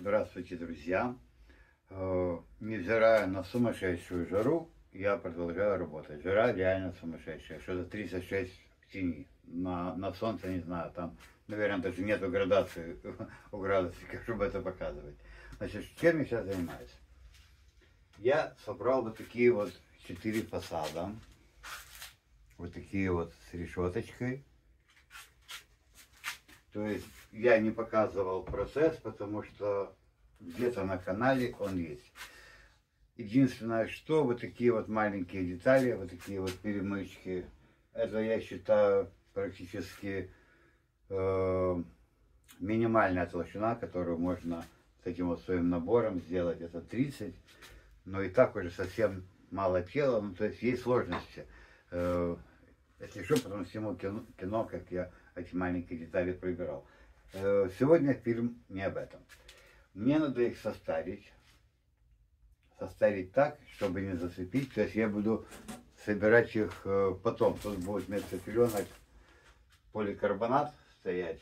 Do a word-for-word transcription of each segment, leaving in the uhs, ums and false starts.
Здравствуйте, друзья! Невзирая на сумасшедшую жару, я продолжаю работать. Жара реально сумасшедшая. Что-то тридцать шесть в тени. На, на солнце, не знаю, там, наверное, даже нету градации у градусников, чтобы это показывать. Значит, чем я сейчас занимаюсь? Я собрал вот такие вот четыре фасада. Вот такие вот с решеточкой. То есть я не показывал процесс, потому что где-то на канале он есть. Единственное, что вот такие вот маленькие детали, вот такие вот перемычки, это я считаю практически э, минимальная толщина, которую можно с таким вот своим набором сделать. Это тридцать, но и так уже совсем мало тела, ну то есть есть сложности. Э, если что, потом сниму кино, кино, как я эти маленькие детали проиграл. Э, сегодня фильм не об этом. Мне надо их состарить. Составить так, чтобы не зацепить. То есть я буду собирать их потом. Тут будет вместо пеленок поликарбонат стоять.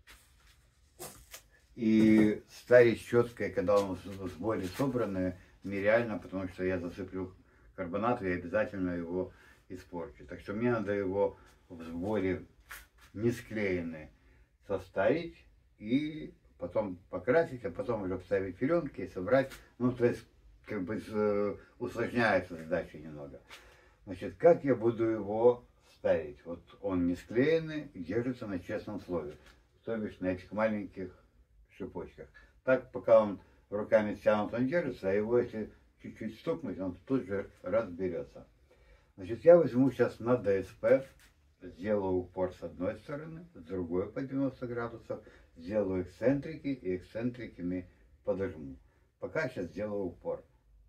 И старить щеткой, когда он в сборе собраны, нереально, потому что я засыплю карбонат и обязательно его испорчу. Так что мне надо его в сборе не склеенный состарить и потом покрасить, а потом уже вставить пеленки и собрать. Ну, то есть как бы усложняется задача немного. Значит, как я буду его ставить? Вот он не склеенный и держится на честном слове, то бишь на этих маленьких шипочках. Так, пока он руками тянут, он держится, а его если чуть-чуть стукнуть, он тут же разберется. Значит, я возьму сейчас на ДСП, сделаю упор с одной стороны, с другой по девяноста градусов, сделаю эксцентрики и эксцентриками подожму. Пока сейчас сделаю упор.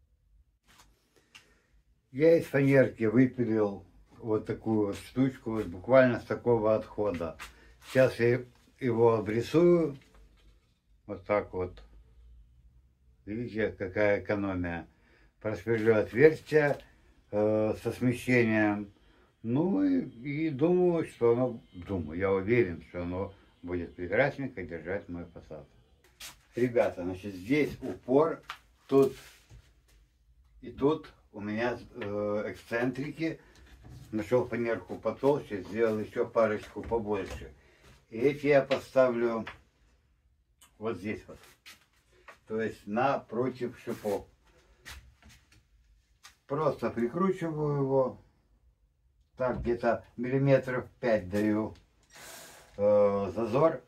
Я из фанерки выпилил вот такую вот штучку, вот буквально с такого отхода. Сейчас я его обрисую. Вот так вот. Видите, какая экономия. Просверлю отверстие э, со смещением. Ну и, и думаю, что оно, думаю, я уверен, что оно будет прекрасненько держать мой фасад. Ребята, значит, здесь упор, тут и тут у меня э, эксцентрики. Нашел фанерку потолще, сделал еще парочку побольше. И эти я поставлю вот здесь вот. То есть напротив шипов. Просто прикручиваю его. Так, где-то миллиметров пять даю э, зазор.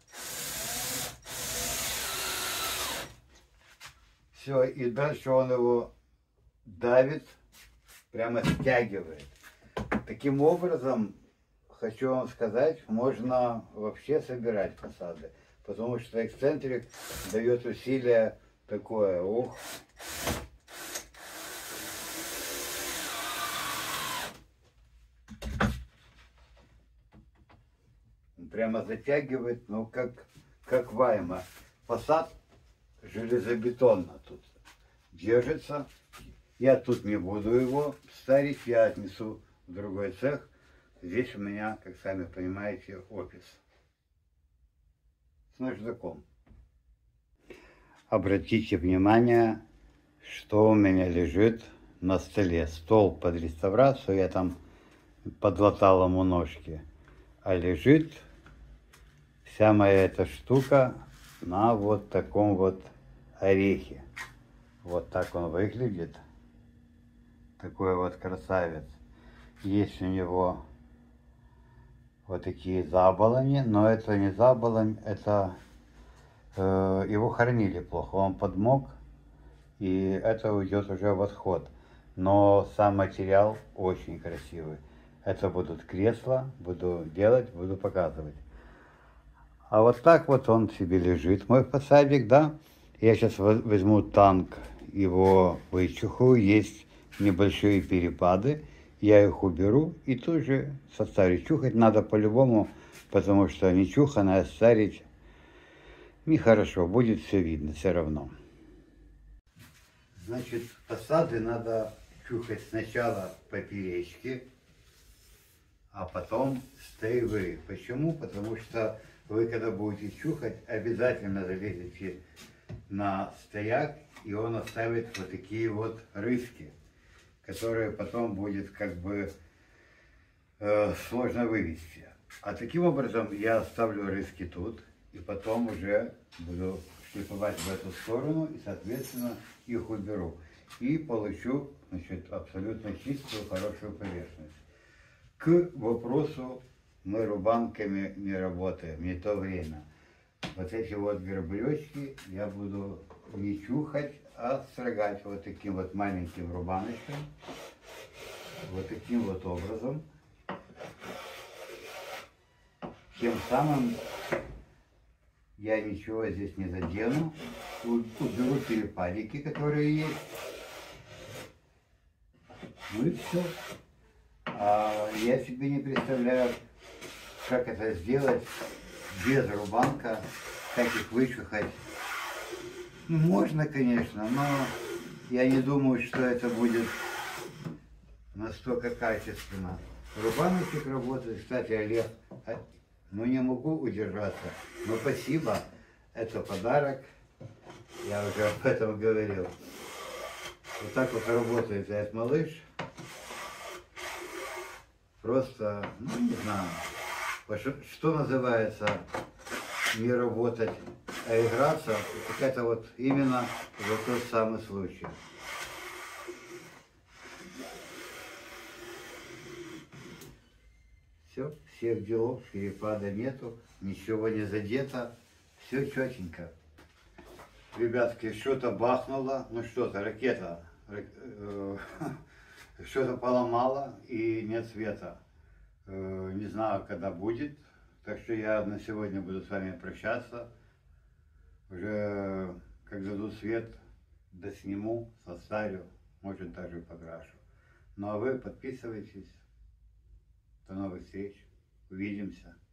Все, и дальше он его давит, прямо стягивает. Таким образом, хочу вам сказать, можно вообще собирать фасады, потому что эксцентрик дает усилие такое, ух. Прямо затягивает, ну как, как вайма. Фасад железобетонно тут держится. Я тут не буду его старить, я отнесу в другой цех. Здесь у меня, как сами понимаете, офис с наждаком. Обратите внимание, что у меня лежит на столе. Стол под реставрацию, я там подлатал ему ножки. А лежит вся моя эта штука на вот таком вот орехе. Вот так он выглядит. Такой вот красавец. Есть у него вот такие заболони, но это не заболонь, это э, его хранили плохо, он подмок, и это уйдет уже в отход. Но сам материал очень красивый. Это будут кресла, буду делать, буду показывать. А вот так вот он себе лежит, мой фасадик, да. Я сейчас возьму танк, его вычухаю, есть небольшие перепады, я их уберу и тут же состарю. Чухать надо по-любому, потому что не чуханное старить нехорошо, будет все видно все равно. Значит, фасады надо чухать сначала поперечки, а потом стейвы. Почему? Потому что вы, когда будете чухать, обязательно залезете на стояк, и он оставит вот такие вот рыски, которые потом будет как бы э, сложно вывести. А таким образом я оставлю рыски тут, и потом уже буду шлифовать в эту сторону, и, соответственно, их уберу. И получу, значит, абсолютно чистую, хорошую поверхность. К вопросу, мы рубанками не работаем, не то время. Вот эти вот грабелечки я буду не чухать, а строгать вот таким вот маленьким рубаночком. Вот таким вот образом. Тем самым я ничего здесь не задену. Уберу перепадики, которые есть. Ну и все. А я себе не представляю, как это сделать без рубанка, как их вычухать. Ну, можно, конечно, но я не думаю, что это будет настолько качественно. Рубаночек работает, кстати, Олег, ну не могу удержаться, но спасибо, это подарок, я уже об этом говорил. Вот так вот работает этот малыш. Просто, ну не знаю, что, что называется не работать, а играться, так это вот именно вот тот самый случай. Все, всех делов, перепада нету, ничего не задето, все четенько. Ребятки, что-то бахнуло, ну что-то, ракета, э, что-то поломало и нет света. Э, не знаю, когда будет, так что я на сегодня буду с вами прощаться. Уже как дадут свет, досниму, состарю, может даже покрашу. Ну а вы подписывайтесь. До новых встреч. Увидимся.